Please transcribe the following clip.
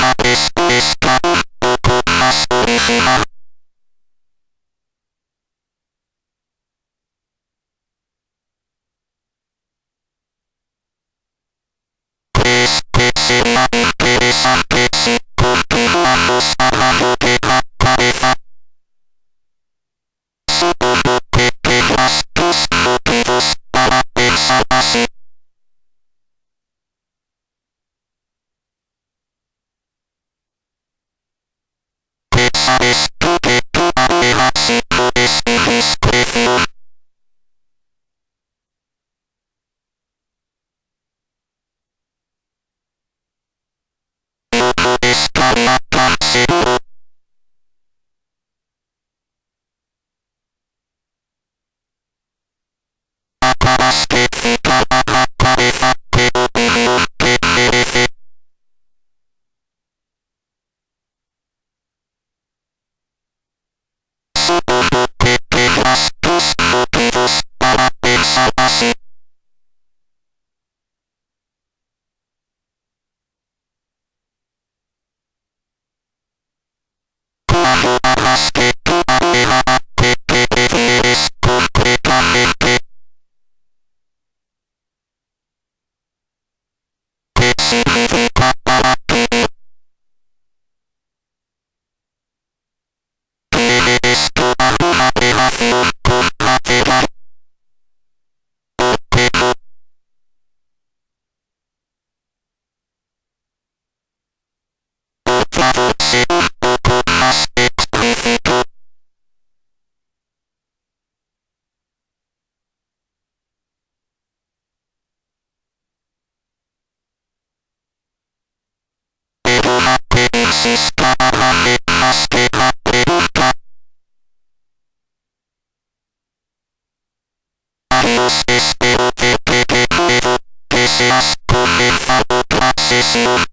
Esto está un poco más original. ¿Crees que será interesante si continuamos hablando de la cabeza? Supongo que tendrás tus motivos para pensar así. ¿Qué sabes tú de tu pareja si no es indiscreción? No estaría tan seguro. Acabas de citar a la cabeza, ¿qué opinión te merece? Supongo que tendrás tus motivos para pensar así. Cuando hablas de tu pareja, ¿a qué te refieres concretamente? ¿Qué significa para ti? ¿Tienes tú alguna relación con Catherine? ¿O qué no? Otra vez sé un poco más explícito. Perdona que insista, háblame más de la pregunta. Adiós, espero verte de nuevo. Deseas comenzar otra sesión.